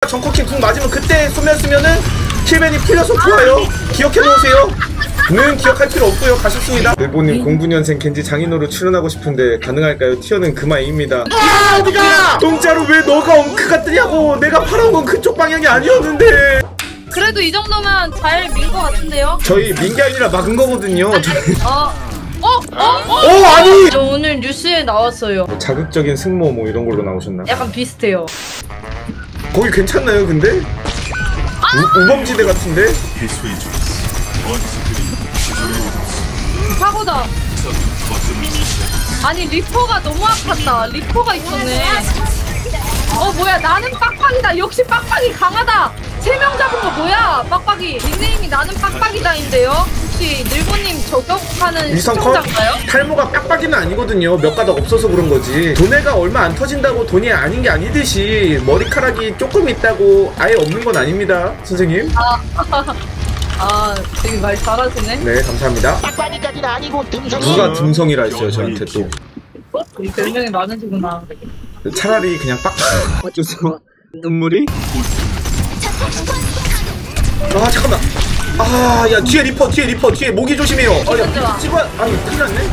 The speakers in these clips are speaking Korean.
정커킹 궁 맞으면 그때 쏘면은 킬벤이 풀려서 좋아요. 기억해놓으세요. 는 기억할 필요 없고요. 가셨습니다. 일본님 09년생 겐지 장인어로 출연하고 싶은데 가능할까요? 티어는 그마입니다. 아 어디가! 똥자루 왜 너가 엉크가 뜨냐고. 내가 팔아온 건 그쪽 방향이 아니었는데. 그래도 이 정도면 잘 민 거 같은데요? 저희 민 게 아니라 막은 거거든요. 아니! 저 오늘 뉴스에 나왔어요. 자극적인 승모 뭐 이런 걸로 나오셨나? 약간 비슷해요. 거기 괜찮나요 근데? 우범지대 같은데? 사고다. 아니 리퍼가 너무 아팠다. 리퍼가 있었네. 뭐야 나는 빡빡이다. 역시 빡빡이 강하다. 3명 잡은 거 뭐야 빡빡이. 닉네임이 나는 빡빡이다인데요. 혹시 일본님 저격하는 시청자인가요? 탈모가 빡빡이는 아니거든요. 몇 가닥 없어서 그런 거지. 돈에가 얼마 안 터진다고 돈이 아닌 게 아니듯이 머리카락이 조금 있다고 아예 없는 건 아닙니다 선생님. 되게 말 잘하시네. 네 감사합니다. 빡빡이까지는 아니고 듬성이. 누가 듬성이라 했어요 저한테 또. 별명이 많으시구나. 차라리 그냥 빡빡. 어쩌서 눈물이? 아 잠깐만. 야 뒤에 리퍼 뒤에 모기 조심해요. 야 찍어. 아니 큰일 났네.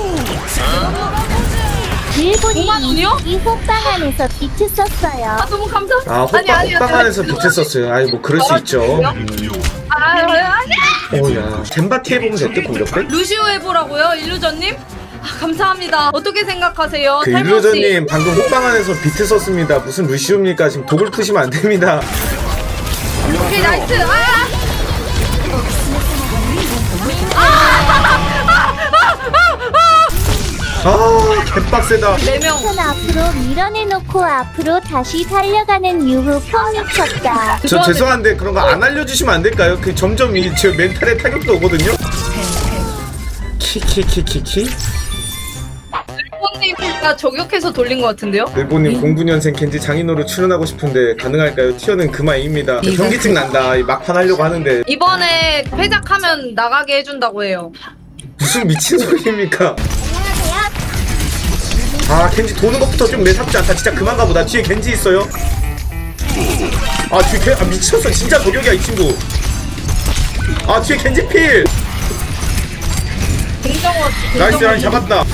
일본이 이 호빵 안에서 비트 썼어요. 너무 감사합니다. 호빵 안에서 비트 썼어요. 아니 뭐 그럴 수 있죠. 아니야. 야 젠바티 해보면 됐대 공격대? 루시오 해보라고요 일루전님? 감사합니다. 어떻게 생각하세요? 그 일루전님 방금 호빵 안에서 비트 썼습니다. 무슨 루시오입니까? 지금 독을 푸시면 안 됩니다. 오케이 나이스. 개빡세다. 4명 앞으로 밀어내놓고 앞으로 다시 달려가는 유후 펑 미쳤다. 저 죄송한데 그런 거 안 알려주시면 안 될까요? 그 점점 제 멘탈에 타격도 오거든요. 키키키키키. 일본님가 저격해서 돌린 것 같은데요? 일본님 09년생 겐지 장인어로 출연하고 싶은데 가능할까요? 티어는 그마입니다. 현기증 난다. 막판 하려고 하는데 이번에 패작하면 나가게 해준다고 해요. 무슨 미친 소리입니까? 겐지 도는 것부터 좀 매섭지 않다. 진짜 그만 가보다. 뒤에 겐지 있어요. 뒤에 미쳤어. 진짜 저격이야 이 친구. 뒤에 겐지 필. 나이스 라인 잡았다.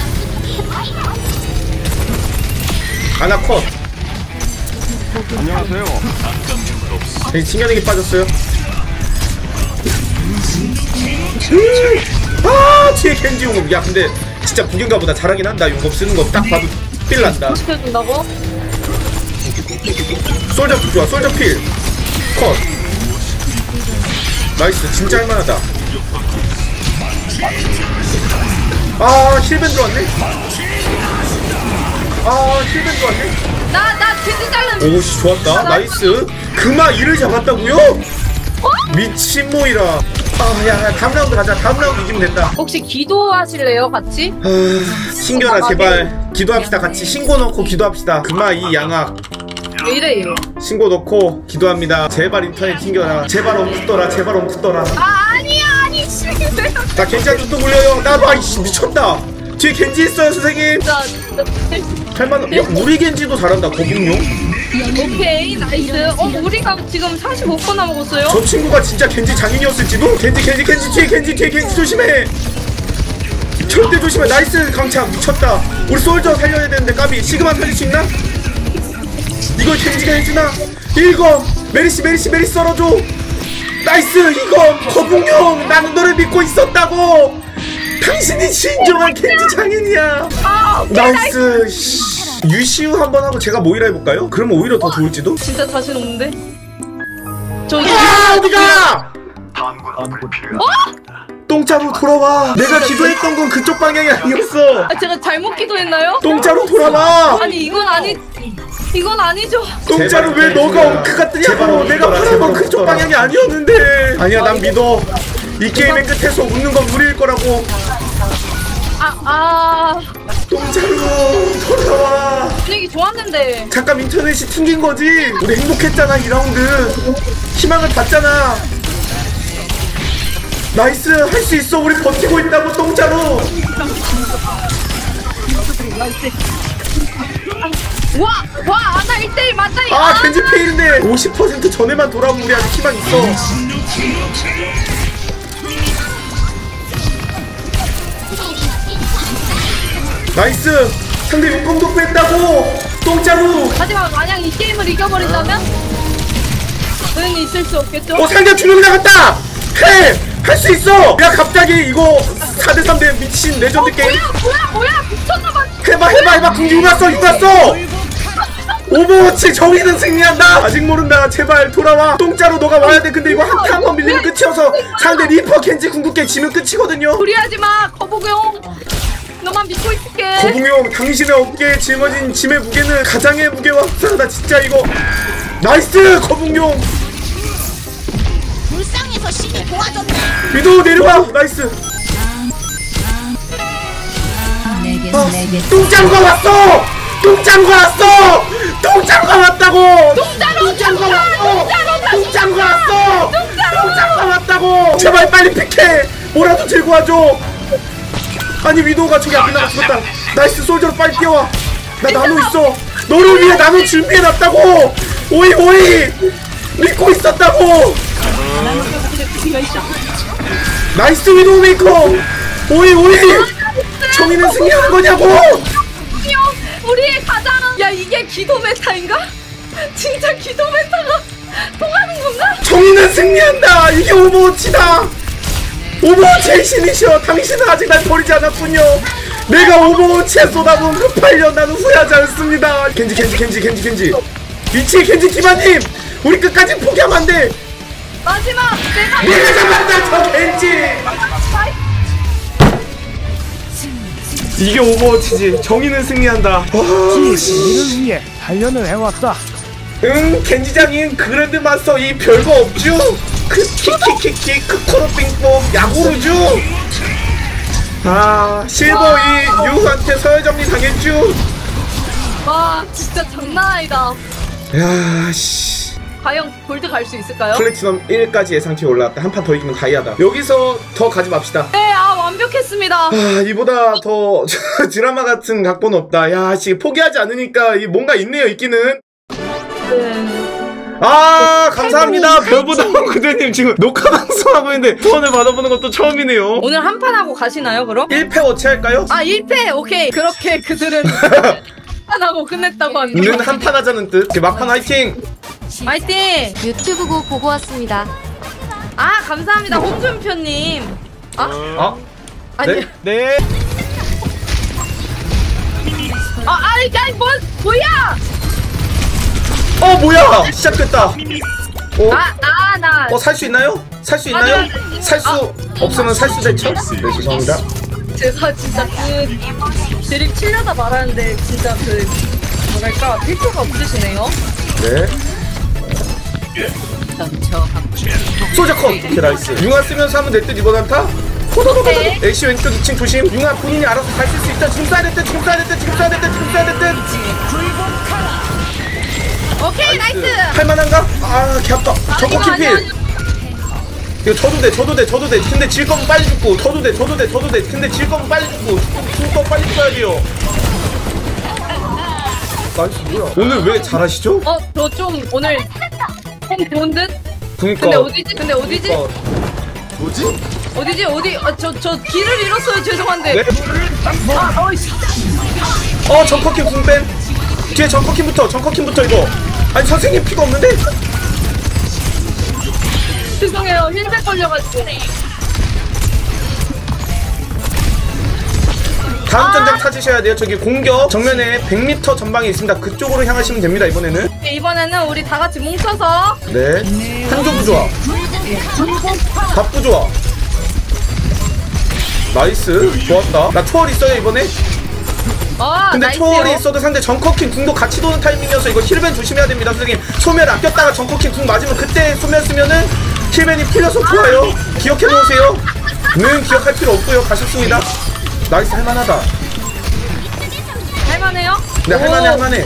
아나 컷. 안녕하세요. 칭현에게 빠졌어요. 뒤에 겐지 용검. 야 근데 진짜 구경가보다 잘하긴 한다. 용검 쓰는 거 딱 봐도 필 난다. 시켜준다고? 솔저 좋아. 솔저 필 컷. 나이스. 진짜 할만하다. 힐벤 들어왔네. 힐벤 들어왔네. 나 겐지 잘랐네. 오씨 좋았다. 나이스. 그마 2를 잡았다고요? 미친모이라. 야 다음 라운드 가자. 다음 라운드 이기면 된다. 혹시 기도하실래요 같이? 신겨라 제발. 기도합시다. 같이 신고 넣고 기도합시다. 그마 2 양악. 왜 이래요? 신고 넣고 기도합니다. 제발 인터넷 튕겨라. 제발 옴프 떠라. 제발 옴프 떠라. 아니 나 겐지한테 또 물려요. 나봐. 이씨 미쳤다. 뒤에 겐지 있어요 선생님. 할만한. 야 우리 겐지도 잘한다. 거북용. 오케이 나이스. 우리가 지금 45%나 먹었어요? 저 친구가 진짜 겐지 장인이었을지도. 겐지 뒤에 겐지 조심해. 절대 조심해. 나이스 강착. 미쳤다. 우리 솔저 살려야 되는데 까비. 시그마 살릴 수 있나? 이걸 겐지가 해주나? 이거 메리시 썰어줘. 나이스. 이거 거북용. 나는 너를 믿고 있었다고. 당신이 진정한 겐지 장인이야. 나이스. 유시우 한번 하고 제가 모이라 해볼까요? 그러면 오히려 더 좋을지도? 진짜 자신 없는데? 어디가! 똥자루 돌아와. 내가 기도했던 건 그쪽 방향이 아니었어. 제가 잘못 기도했나요? 똥자루 돌아와. 아니 이건 아니죠. 똥자루 왜 너가 엉크가 뜨냐고. 내가 바란 건 그쪽 방향이 아니었는데. 아니야 난 믿어. 이 게임의 끝에서 웃는 건 우리일 거라고. 똥자루 돌아와. 분위기 좋았는데. 잠깐 인터넷이 튕긴 거지. 우리 행복했잖아 2라운드. 희망을 봤잖아. 나이스. 할 수 있어. 우리 버티고 있다고 똥자루. 와 아나 1대1 맞다 이거. 아 겐지 페일인데 50% 전에만 돌아오면 우리 아직 희망 있어. 나이스. 상대 윤kom도 뺐다고. 똥자루. 하지만 만약 이 게임을 이겨버린다면 소용이 있을 수 없겠죠? 상대 2명 나갔다. 할 수 있어. 야 갑자기 이거 4대3 대 미친 레전드 게임. 뭐야 미쳤나봐. 해봐 궁 육았어. 오버워치 정의는 승리한다. 아직 모른다. 제발 돌아와. 똥자루 너가 와야 돼. 근데 이거 한타 한번 밀리면 끝이어서 상대 리퍼 겐지 궁극기 지면 끝이거든요. 무리하지마 거북용. 너만 믿고 있을게. 거북용 당신의 어깨에 짊어진 짐의 무게는 가장의 무게와 흡사하다. 진짜 이거 나이스. 거북용 불쌍해서 신이 도와줬네. 위도우 내려와. 나이스. 똥장과 왔어. 똥장과 왔다고. 똥장과 왔다고. 제발 빨리 픽해. 뭐라도 들고 와줘. 아니 위도우가 저기 앞에 나가 죽었다. 나이스. 솔저로 빨리 뛰어와. 나 나노 있어. 너를 위해 나노 준비해놨다고. 오이 믿고 있었다고. 나이스 위도우 메이커. 오이 정의는 승리하는 거냐고. 우리의 가장. 야 이게 기도 메타인가? 진짜 기도 메타가 통하는 건가? 정의는 승리한다. 이게 오버워치다. 오버워치의 신이시여. 당신은 아직 날 버리지 않았군요. 내가 오버워치에 쏟아부은 그 8년 나는 후회하지 않습니다. 겐지 위치의 겐지 기반님. 우리 끝까지 포기하면 안돼. 마지막 내가 잡았다 저 겐지. 이게 오버워치지. 정의는 승리한다. 우리를 위해 단련을 해왔다. 겐지장인 그랜드 마스터 이 별거 없죠? 키키키키 크코로 빙뽕 야구르죠? 아 실버 이 유한테 서열정리 당했죠? 와 진짜 장난 아니다. 야씨 과연 골드 갈 수 있을까요? 플래티넘 1까지 예상치에 올라왔다. 한 판 더 이기면 다이아다. 여기서 더 가지 맙시다. 네, 완벽했습니다. 아 이보다 더 드라마 같은 각본 없다. 야씨 포기하지 않으니까 뭔가 있네요. 있기는. 네. 아 감사합니다. 별보다 그대님 지금 녹화 방송하고 있는데 후원을 받아보는 것도 처음이네요. 오늘 한 판 하고 가시나요 그럼? 1패 5채 할까요? 1패 오케이. 그렇게 그들은 한 하고 끝냈다고 합니다. 는 한판 하자는 뜻. 막판 화이팅. 화이팅. 유튜브고 보고 왔습니다. 감사합니다 홍준표님. 아니. 네. 아니 뭐야? 뭐야 시작됐다. 나 살 수 있나요? 살 수 있나요? 살 수 없으면 살 수 대처? 네 죄송합니다. 제가 진짜 드립 치려다 말하는데 진짜 뭐랄까 필요가 없으시네요. 네. 소저컷. 오케이 나이스. 융화 쓰면서 하면 될 듯 이번 한타? 호도도도도. 애쉬 왼쪽 2층 조심. 융화 본인이 알아서 갈 수 있다. 지금 쏴야 될 듯. 지금 쏴야 될 듯. 오케이 나이스. 할만한가? 개 아파. 저거 킬필. 이거 저도 돼. 근데 질 거면 빨리 죽고. 저도 돼. 근데 질 거면 빨리 죽고. 죽을 거 빨리 죽어야 돼요. 나이스 뭐야. 오늘 왜 잘하시죠? 저 좀 오늘 폼 좋은 듯? 그니까. 근데 어디지? 뭐지? 저 길을 잃었어요. 죄송한데. 네? 정커킹 궁뺀. 뒤에 정커킹부터 이거. 아니 선생님 피가 없는데? 죄송해요. 힐백 걸려가지고. 다음 전장 찾으셔야 돼요. 저기 공격 정면에 100m 전방에 있습니다. 그쪽으로 향하시면 됩니다. 이번에는. 이번에는 우리 다 같이 뭉쳐서. 네. 한조부 좋아. 밥부 좋아. 나이스. 좋았다. 나 초월 있어요 이번에. 근데 나이스요. 초월이 있어도 상대 정커킹 궁도 같이 도는 타이밍이어서 이거 힐벤 조심해야 됩니다. 선생님 소멸 아꼈다가 정커킹 궁 맞으면 그때 소멸 쓰면은 힐벤이 풀려서 좋아요. 기억해 놓으세요. 는 기억할 필요 없고요. 가셨습니다. 나이스. 할만하다. 할만해요? 네 할만해.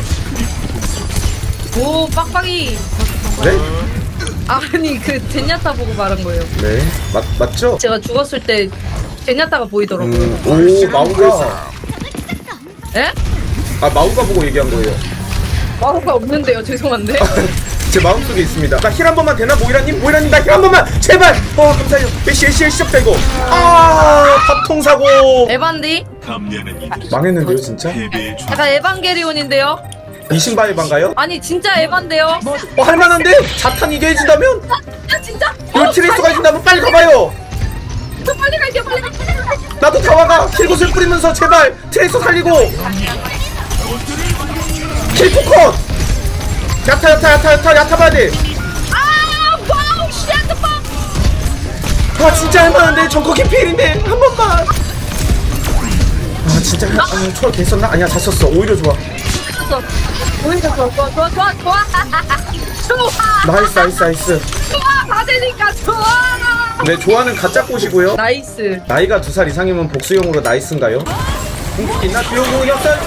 오 빡빡이. 네? 아니 젠야타 보고 말한 거예요. 네 맞죠? 제가 죽었을 때 젠야타가 보이더라고요. 오 마우가. 예? 마우가 보고 얘기한 거예요. 마우가 없는데요. 죄송한데. 제 마음속에 있습니다. 나 힐 한 번만 되나? 모이라님 나 힐 한 번만 제발. 감사해요. 애쉬 시작다 이거. 밥통 사고. 에반디? 망했는데요 진짜? 약간 에반게리온인데요? 이신바에반가요? 아니 진짜 에반데요? 할만한데? 자탄 이게 해준다면? 진짜? 이거 트레이서가 해준다면 빨리 가봐요. 저 빨리 갈게요. 빨리 갈게요. 나도 다 와가. 킬굿을 뿌리면서 제발 트레이서 살리고. 킬포컷. 야타 봐야 돼. 와우 쉣 진짜 할만한데 정커 캐피일인데 한 번만. 진짜 초월 개 썼나? 아니야 잘 썼어. 오히려 좋아. 오히려 좋아. 나이스. 좋아 받으니까 좋아. 네 좋아는 가짜 꽃이고요. 나이스. 나이가 2살 이상이면 복수용으로 나이스인가요? 있나? 비용공이 없어요?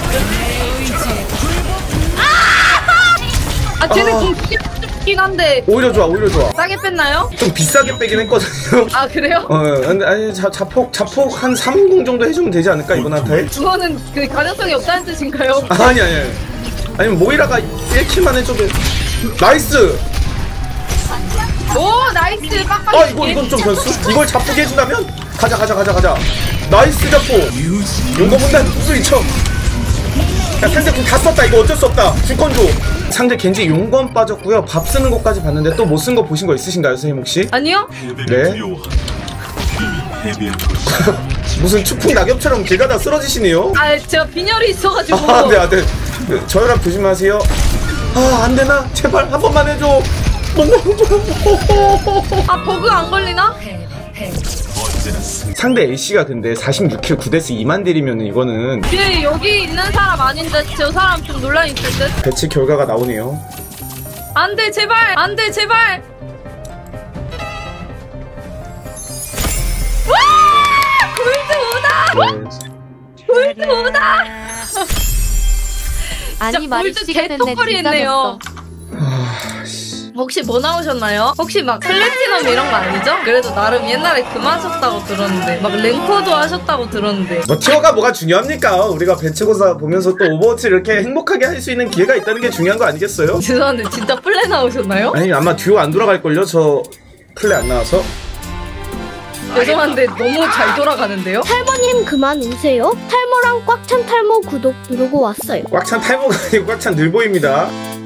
쟤는 좀 귀엽긴 한데 오히려 좋아. 싸게 뺐나요? 좀 비싸게 빼긴 했거든요. 아 그래요? 근데 아니 자폭 한 3공 정도 해주면 되지 않을까 이번 한타에? 그거는 그 가능성이 없다는 뜻인가요? 아니 아니면 모이라가 1킬만 해줘도. 나이스. 오 나이스 빡빡이. 이건 좀 변수? 이걸 자폭 해준다면? 가자. 나이스 자폭. 용거 본다 목소리 쳐. 야 상대 공 다 썼다. 이거 어쩔 수 없다. 줄건 줘. 상대 겐지 용건 빠졌고요. 밥 쓰는 것까지 봤는데 또 못 쓴 거 보신 거 있으신가요 선생님 혹시? 아니요? 네. 무슨 추풍 낙엽처럼 길 가다 쓰러지시네요. 제가 빈혈이 있어가지고. 네. 저혈압 조심하세요. 안 되나? 제발 한 번만 해줘. 버그 안 걸리나? 상대 A씨가 근데 46킬 9데스 2만 딜이면 이거는 쟤 여기 있는 사람 아닌데 저 사람 좀 논란 있을 듯? 배치 결과가 나오네요. 안돼 제발. 와! 골드 오다! 아니 말이 골드 시간 됐네. 개똥벌이 진짜 했네요. 혹시 뭐 나오셨나요? 혹시 막 플래티넘 이런 거 아니죠? 그래도 나름 옛날에 그만 하셨다고 들었는데 막 랭커도 하셨다고 들었는데 뭐 티어가 뭐가 중요합니까? 우리가 배치고사 보면서 또 오버워치 이렇게 행복하게 할 수 있는 기회가 있다는 게 중요한 거 아니겠어요? 죄송한데 진짜 플레 나오셨나요? 아니 아마 듀오 안 돌아갈걸요? 저 플레이 안 나와서. 죄송한데 너무 잘 돌아가는데요? 탈모님 그만 우세요. 탈모랑 꽉 찬 탈모 구독 누르고 왔어요. 꽉 찬 탈모가 아니고 꽉 찬 늘보입니다.